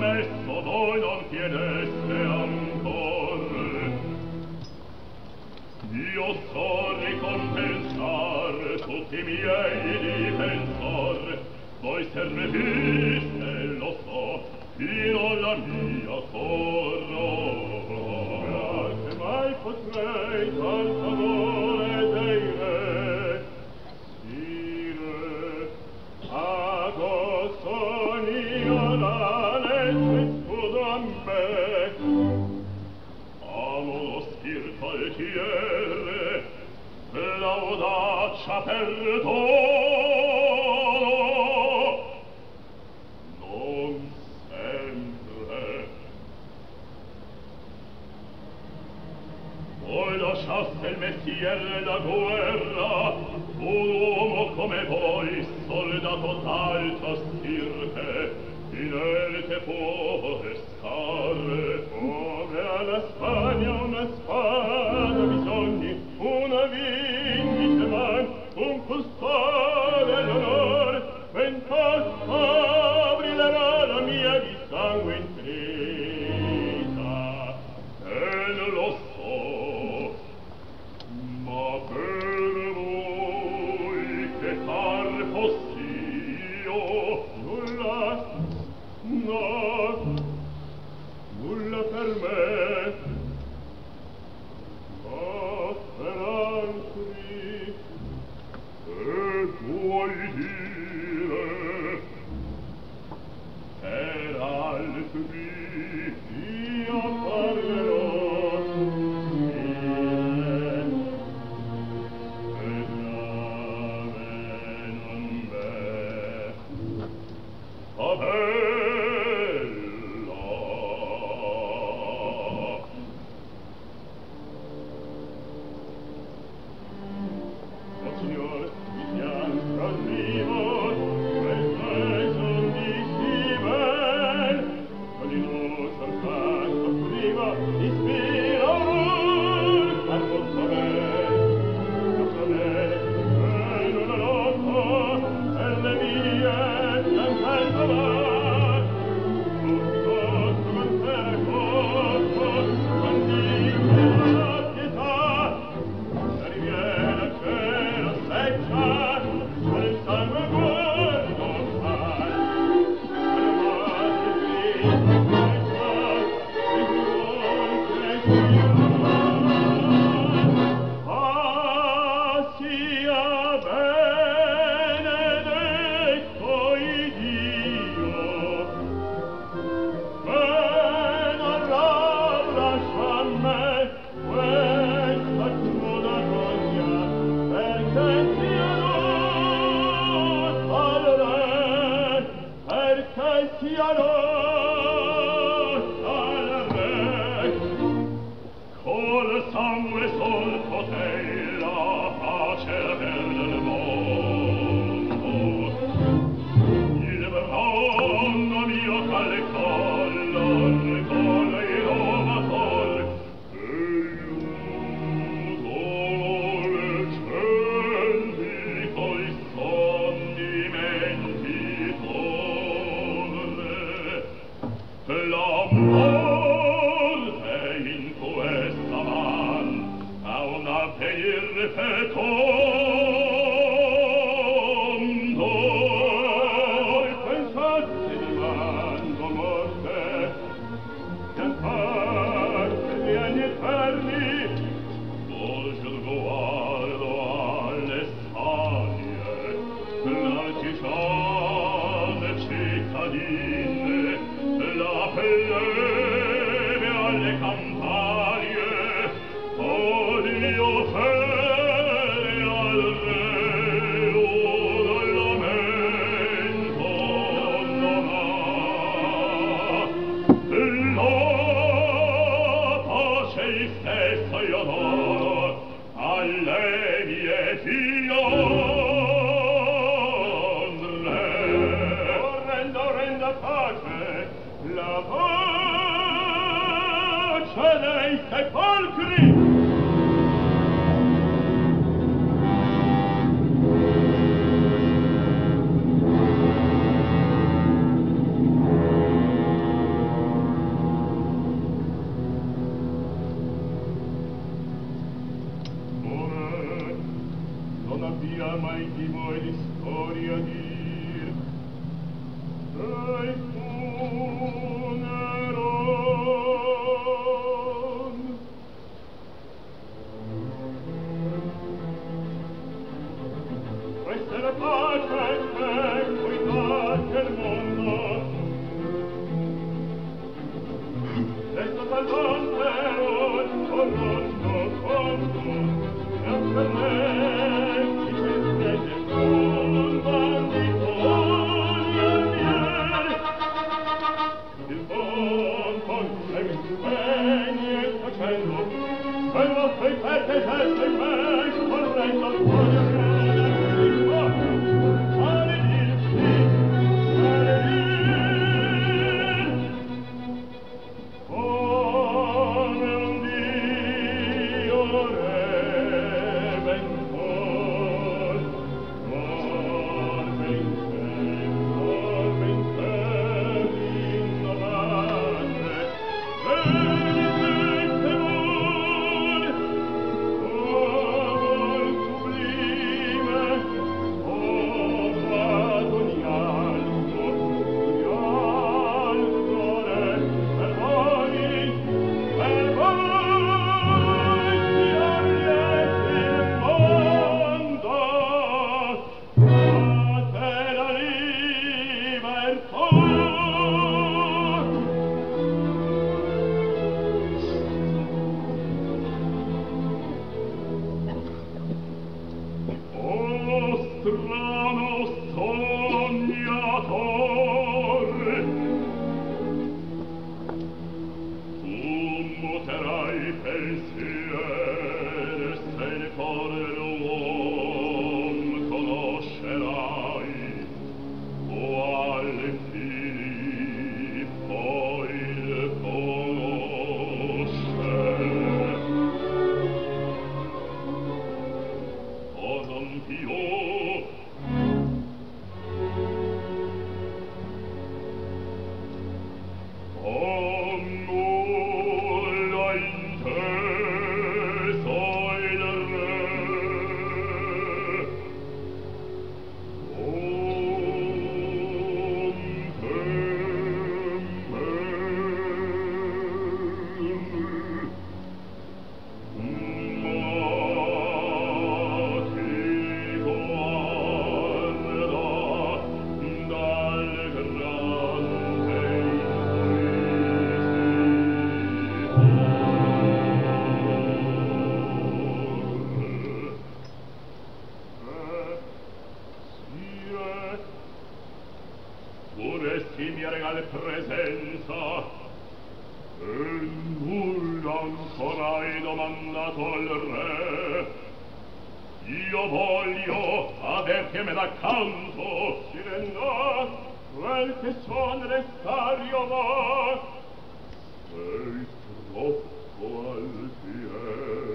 promesso voi non chiedeste ancor. Io so ricompensar tutti i miei difensor, voi serviste, lo so, fino alla mia corona. Che mai potrei tal favore dei re, sire, pago son io la legge scudo a me, amo lo spirito altiere, l'audacia perdono, non sempre. Voi lasciaste il mestiere da guerra, un uomo come voi, soldato d'alta stirpe, inerte può restare. Come alla Spagna una spada bisogni, una vindice man, un custode l'onor, ben posto brillerà la mia di sangue intrisa, e non lo so, ma per voi che far possio, nulla, no, nulla per me, ma per altri, che vuoi dire? Per altri io parlerò, dire, e già non me, a bella. O signor, mi pianto arrivo, queste son di sì ben, con il nuovo soltanto prima, ispira un al molto ben, lo sapere, e non la lotta, per le mie, cantando va, tutto con te, con digna pietà, la riviera che lo seccia, con il sangue guardo fai, con le mani triste, e che sia benedetto Iddio, e non lascia a me questa cruda gogna, perché sia lotta al re, perché sia lotta al re. Col sangue sol potei la pace del mondo, il bronzo mio calcollo, ricollo il romatol, e l'uso le cendi coi sonni mentitore. La morte in questa man ha un avvenir fecondo. Voi pensate di mando morte, piantarte gli anni eterni, volge il guardo alle spalle, l'artigiane cittadine, la plebe alle campagne, odio fere al re un lamento non ha. La pace stessa io do alle mie fiandre. Renda pace, la pace dei sepolcri. via mai chi vuoi di storia dir. Sei funeron. Questa è la pace equità del mondo. Resta talmente un rondo fondo, e per me chi c'è specie sul bandito il fondo e mi spegne facendo quello che perde gesto in me correndo al cuore vorresti mia regale presenza e nulla ancora hai domandato al re. Io voglio averti a me d'accanto, Sirena, quel che suo necessario va. Sei troppo altiero.